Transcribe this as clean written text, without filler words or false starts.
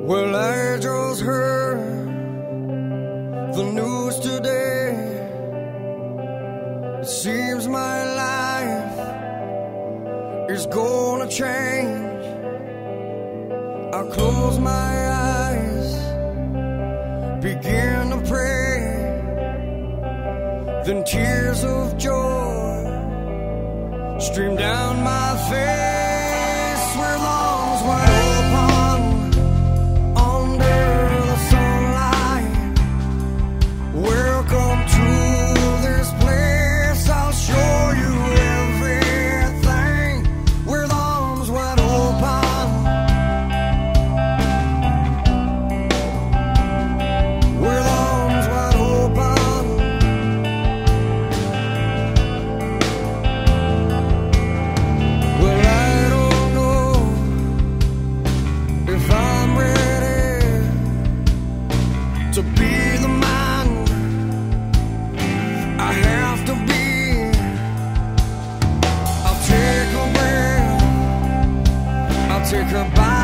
Well, I just heard the news today. It seems my life is gonna change. I close my eyes, begin to pray, then tears of joy stream down my face. Where lungs wide open under the sunlight. Welcome to this place, I'll show you everything. With arms wide open, with arms wide open. Well, I don't know if I'm ready to be the man I have to be. I'll take a breath, I'll take a bite.